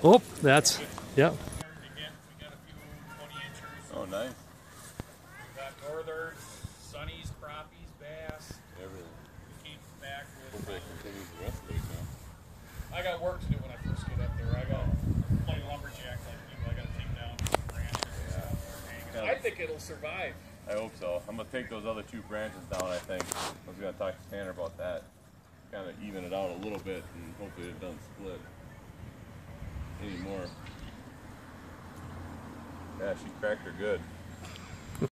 Oh, that's, yeah. We got a few 20-inchers. Oh, nice. We got northern, sunnies, crappies, bass. Everything. We came back with. Hopefully it continues the rest of the week now. I got work to do when I first get up there. I got plenty lumberjack like you. I got to take down some branches and stuff. Yeah. I think it'll survive. I hope so. I'm gonna take those other 2 branches down. I think I was gonna talk to Tanner about that. Kind of even it out a little bit, and hopefully it doesn't split anymore. Yeah, she cracked her good.